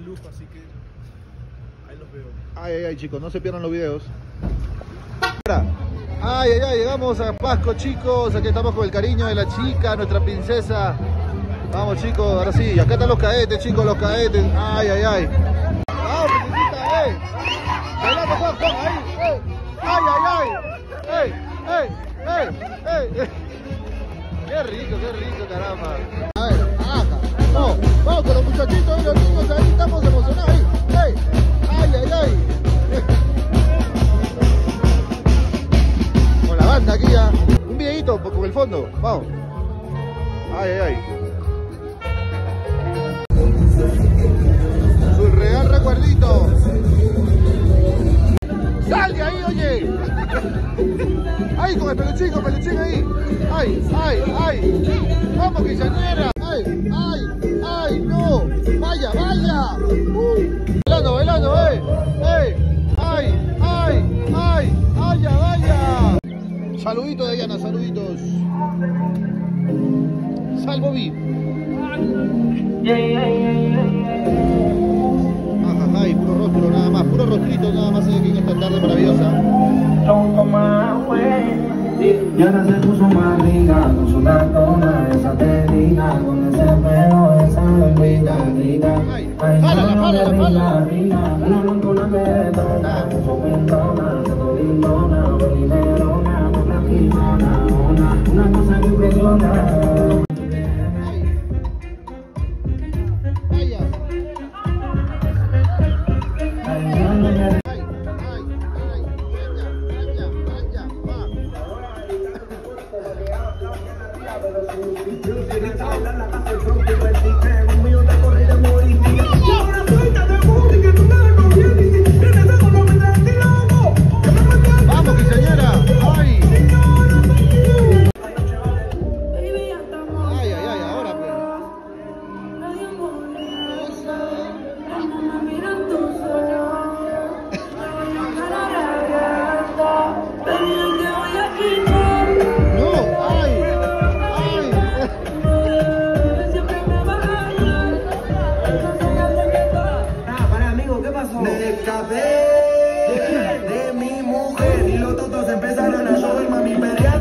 luz, así que ahí los veo. Ay, ay, ay, chicos, no se pierdan los videos. Ay, ay, ay, llegamos a Pasco, chicos. Aquí estamos con el cariño de la chica, nuestra princesa. Vamos, chicos, ahora sí. Acá están los cadetes, chicos, los cadetes. Ay, ay, ay. Vamos, princesita, bailando, Juan, ahí, Ay, ay, ay. Qué rico, caramba. A ver, acá. Vamos con los muchachitos y los niños ahí, estamos emocionados ahí. Ay, ay, ay. Con la banda aquí ya. Un videito con el fondo. Vamos. Ay, ay, ay. Su real recuerdito. ¡Sal de ahí, oye! ¡Ay, con el peluchín ahí! ¡Ay! ¡Vamos, quinceañera! ¡Ay, no! ¡Vaya! ¡Bailando, ¡Vaya! Saluditos, Diana, saluditos. Salvo vi. Ay, puro rostro nada más, puro rostrito nada más aquí en esta tarde maravillosa. Y ahora se puso más rica, con su tacona, esa telita, con ese pelo, esa barbita. Ay, jálala, una montona betona, sopentona, solindona, bolinerona, una quijona, una cosa que impresiona. Vamos, quinceañera. Ay, ahora pues. Me escapé de mi mujer y los totos empezaron a llover, mami, pelear.